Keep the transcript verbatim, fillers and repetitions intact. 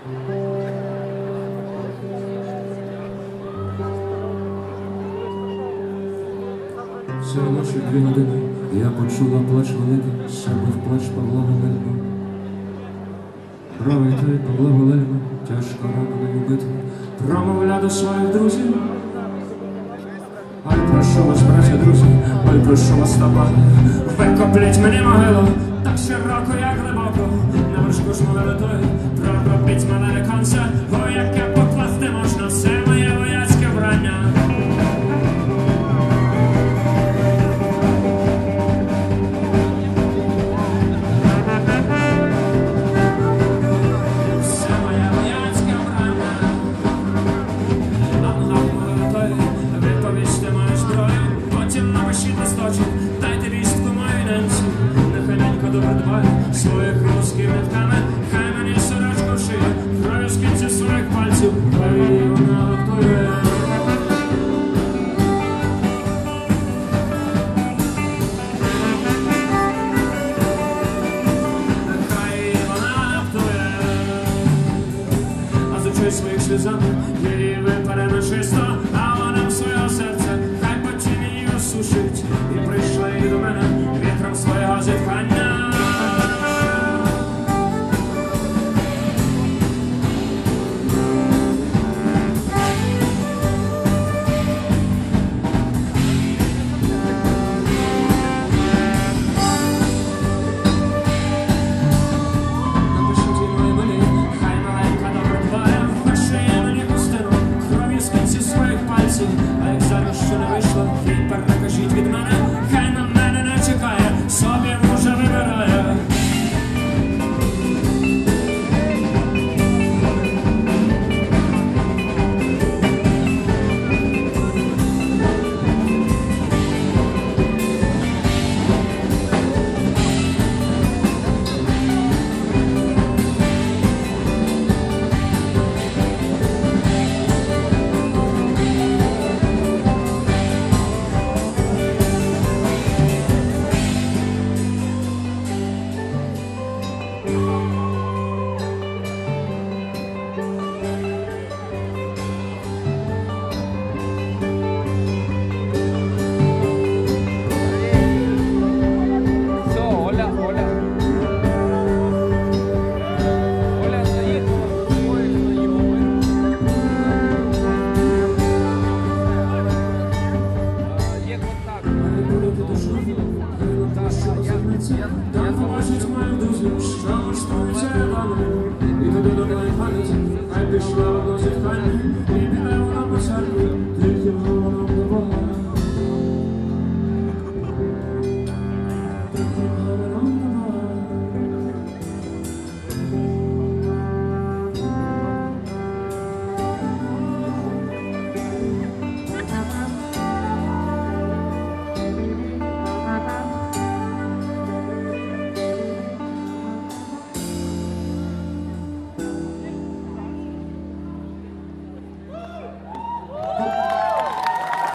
Цієї ночі дві години я почула плач великий, себе в плач Павла Валеріна. Правий той Павла Валеріна, тяжко ранений убитий, промовля до своїх друзів. Ой, прошу вас, браття, друзі, ой, прошу вас, товариші, викопліть мені могилу, так широко, як глибоко, на вершку ж могили тої, прокопіть мене віконце, ой, яке покласти можна все моє вояцьке врання. Дайте вістку моїй ненці, нехай добре дбає своїх русських нитками, хай мені сорочку шиє, кров'ю з кінців своїх пальців, хай вона готує. Хай вона готує, а з очей своїх сльозами її випаре нечисто, а вона в своє серце хай потім її осушить. І прийшла і до мене вітром свого зітхання.